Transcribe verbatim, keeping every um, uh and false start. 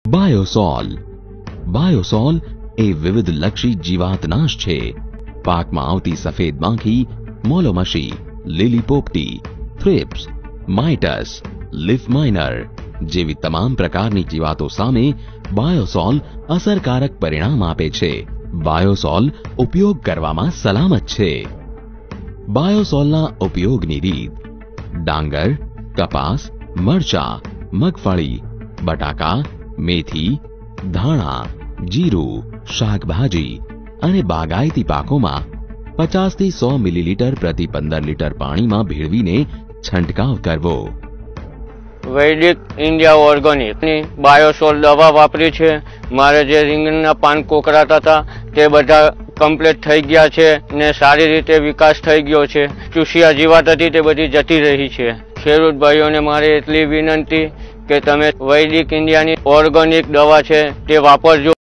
બાયોસોલ બાયોસોલ એ વિવિધ લક્ષી જીવાતનાશ છે। પાકમાં આવતી સફેદ માખી, મોલોમશી, લીલી પોપટી, થ્રિપ્સ, માઇટસ, લીફમાઇનર જેવી તમામ પ્રકારની જીવાતો સામે બાયોસોલ અસરકારક પરિણામ આપે છે। બાયોસોલ ઉપયોગ કરવામાં સલામત છે। બાયોસોલના ઉપયોગની રીત: ડાંગર, કપાસ, મરચા, મગફળી, બટાકા, મેથી, ધાણા, જીરું, શાકભાજી અને બાગાયતી પાકોમાં પચાસ થી સો મિલીલીટર પ્રતિ પંદર લીટર પાણીમાં ભેળવીને છંટકાવ કરવો। વૈદિક ઇન્ડિયા ઓર્ગેનિકની બાયોસોલ દવા વાપરી છે। મારે જે રીંગણના પાન કોકરાતા હતા તે બધા કમ્પ્લીટ થઈ ગયા છે ને સારી રીતે વિકાસ થઈ ગયો છે। ચૂસિયા જીવાત હતી તે બધી જતી રહી છે। ખેડૂત ભાઈઓને મારે એટલી વિનંતી કે તમે વૈદિક ઇન્ડિયાની ઓર્ગેનિક દવા છે તે વાપરજો।